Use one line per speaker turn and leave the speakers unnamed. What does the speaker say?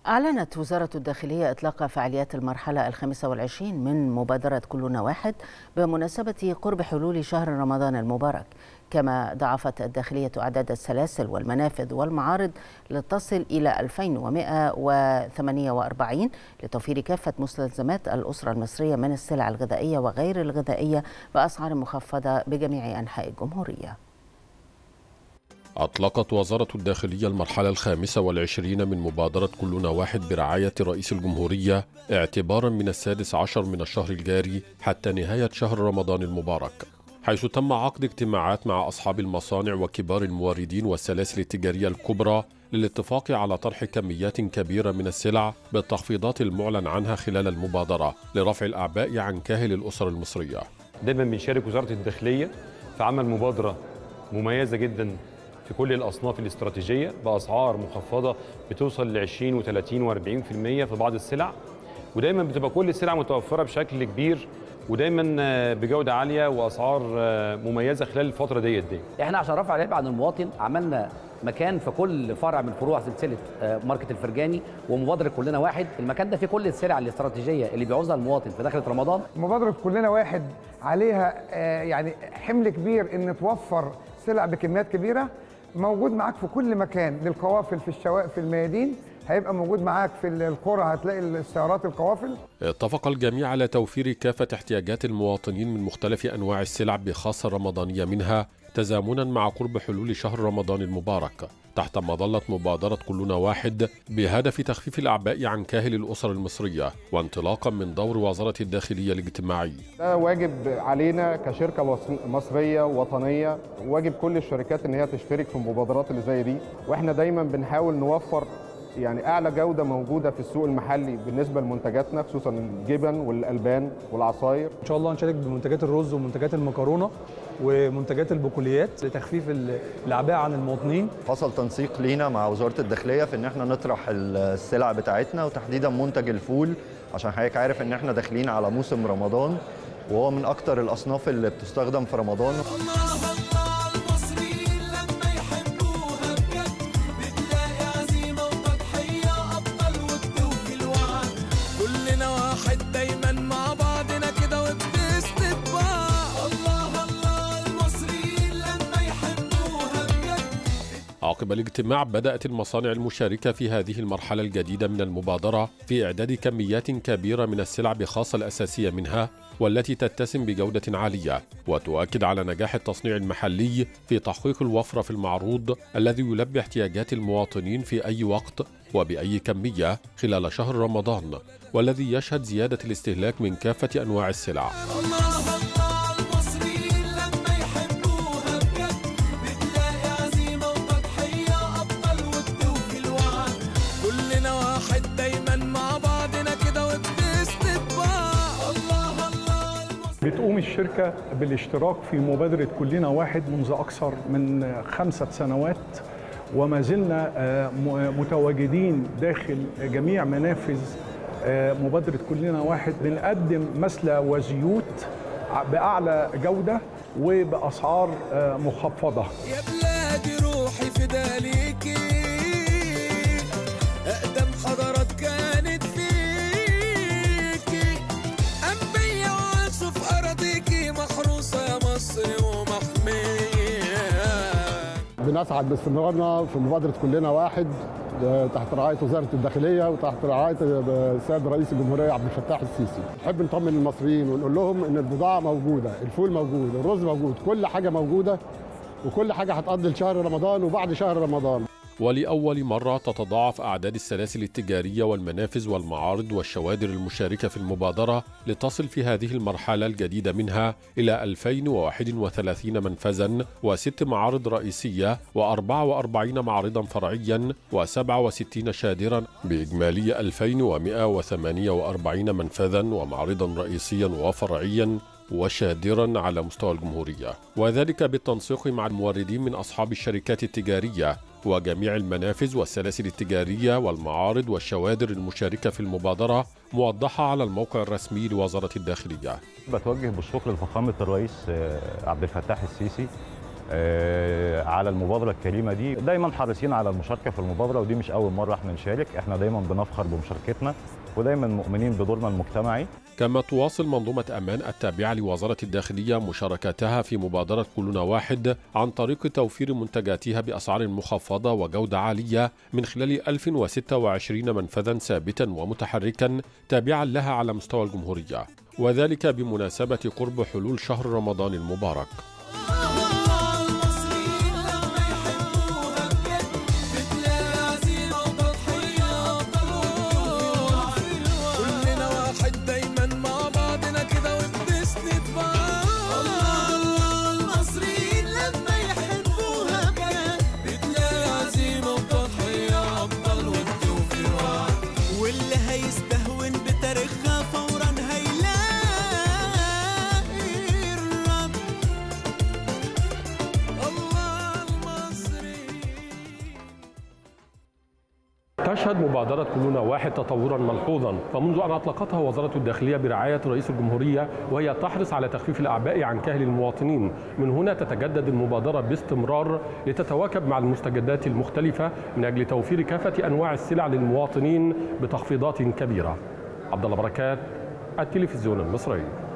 أعلنت وزارة الداخلية إطلاق فعاليات المرحلة الخامسة والعشرين من مبادرة كلنا واحد بمناسبة قرب حلول شهر رمضان المبارك. كما ضاعفت الداخلية أعداد السلاسل والمنافذ والمعارض لتصل إلى 2148 لتوفير كافة مستلزمات الأسرة المصرية من السلع الغذائية وغير الغذائية بأسعار مخفضة بجميع أنحاء الجمهورية.
أطلقت وزارة الداخلية المرحلة الخامسة والعشرين من مبادرة كلنا واحد برعاية رئيس الجمهورية اعتبارا من 16 من الشهر الجاري حتى نهاية شهر رمضان المبارك، حيث تم عقد اجتماعات مع أصحاب المصانع وكبار الموردين والسلاسل التجارية الكبرى للاتفاق على طرح كميات كبيرة من السلع بالتخفيضات المعلن عنها خلال المبادرة لرفع الأعباء عن كاهل الأسر المصرية.
دايما بنشارك وزارة الداخلية في عمل مبادرة مميزة جدا في كل الأصناف الاستراتيجية بأسعار مخفضة بتوصل ل 20 و30 و40% في بعض السلع، ودايما بتبقى كل السلع متوفرة بشكل كبير ودايما بجودة عالية وأسعار مميزة خلال الفترة دي.
احنا عشان رفع العبء عن المواطن عملنا مكان في كل فرع من فروع سلسلة ماركت الفرجاني ومبادرة كلنا واحد. المكان ده فيه كل السلع الاستراتيجية اللي بيعوزها المواطن في دخلة رمضان.
مبادرة كلنا واحد عليها يعني حمل كبير ان توفر سلع بكميات كبيرة، موجود معاك في كل مكان للقوافل في الشوارع في الميادين، هيبقى موجود معاك في القرى هتلاقي السيارات القوافل.
اتفق الجميع على توفير كافة احتياجات المواطنين من مختلف أنواع السلع بخاصة رمضانية منها تزامنا مع قرب حلول شهر رمضان المبارك تحت مظلة مبادرة كلنا واحد بهدف تخفيف الأعباء عن كاهل الأسر المصرية وانطلاقا من دور وزارة الداخلية الاجتماعي.
ده واجب علينا كشركة مصرية وطنية، واجب كل الشركات ان هي تشترك في المبادرات اللي زي دي، واحنا دايما بنحاول نوفر يعني أعلى جودة موجودة في السوق المحلي بالنسبة لمنتجاتنا، خصوصا الجبن والألبان والعصاير.
إن شاء الله هنشارك بمنتجات الرز ومنتجات المكرونة ومنتجات البقوليات لتخفيف الأعباء عن المواطنين.
حصل تنسيق لينا مع وزارة الداخلية في إن احنا نطرح السلع بتاعتنا وتحديدا منتج الفول، عشان حضرتك عارف إن احنا داخلين على موسم رمضان وهو من أكتر الأصناف اللي بتستخدم في رمضان.
عقب الاجتماع بدأت المصانع المشاركة في هذه المرحلة الجديدة من المبادرة في إعداد كميات كبيرة من السلع بخاصة الأساسية منها والتي تتسم بجودة عالية وتؤكد على نجاح التصنيع المحلي في تحقيق الوفرة في المعروض الذي يلبي احتياجات المواطنين في أي وقت وبأي كمية خلال شهر رمضان والذي يشهد زيادة الاستهلاك من كافة أنواع السلع.
بتقوم الشركة بالاشتراك في مبادرة كلنا واحد منذ أكثر من 5 سنوات، وما زلنا متواجدين داخل جميع منافذ مبادرة كلنا واحد. بنقدم مسلة وزيوت بأعلى جودة وبأسعار مخفضة.
يا بلادي روحي فداليكي أقدم حضارات كانت فيكي، أنبياء وأشوف أراضيكي محروسة يا مصر ومحمية.
بنسعد باستمرارنا في مبادرة كلنا واحد تحت رعاية وزارة الداخلية وتحت رعاية السيد رئيس الجمهورية عبد الفتاح السيسي. نحب نطمن المصريين ونقول لهم إن البضاعة موجودة، الفول موجود، الرز موجود، كل حاجة موجودة وكل حاجة هتقضي لشهر رمضان وبعد شهر رمضان.
ولأول مرة تتضاعف أعداد السلاسل التجارية والمنافذ والمعارض والشوادر المشاركة في المبادرة لتصل في هذه المرحلة الجديدة منها إلى 2031 منفذاً و6 معارض رئيسية و44 معرضاً فرعياً و67 شادراً بإجمالي 2148 منفذاً ومعرضاً رئيسياً وفرعياً وشادراً على مستوى الجمهورية، وذلك بالتنسيق مع الموردين من أصحاب الشركات التجارية وجميع المنافذ والسلاسل التجارية والمعارض والشوادر المشاركة في المبادرة موضحة على الموقع الرسمي لوزارة الداخلية.
بتوجه بالشكر لفخامة الرئيس عبد الفتاح السيسي على المبادرة الكريمة دي. دايما حريصين على المشاركة في المبادرة، ودي مش أول مرة احنا نشارك، احنا دايما بنفخر بمشاركتنا ودايما مؤمنين بدورنا المجتمعي.
كما تواصل منظومة أمان التابعة لوزارة الداخلية مشاركتها في مبادرة كلنا واحد عن طريق توفير منتجاتها بأسعار مخفضة وجودة عالية من خلال 1026 منفذا ثابتا ومتحركا تابعا لها على مستوى الجمهورية، وذلك بمناسبة قرب حلول شهر رمضان المبارك. تشهد مبادرة كلنا واحد تطورا ملحوظا، فمنذ أن أطلقتها وزارة الداخلية برعاية رئيس الجمهورية وهي تحرص على تخفيف الأعباء عن كاهل المواطنين. من هنا تتجدد المبادرة باستمرار لتتواكب مع المستجدات المختلفة من أجل توفير كافة أنواع السلع للمواطنين بتخفيضات كبيرة. عبد الله بركات، التلفزيون المصري.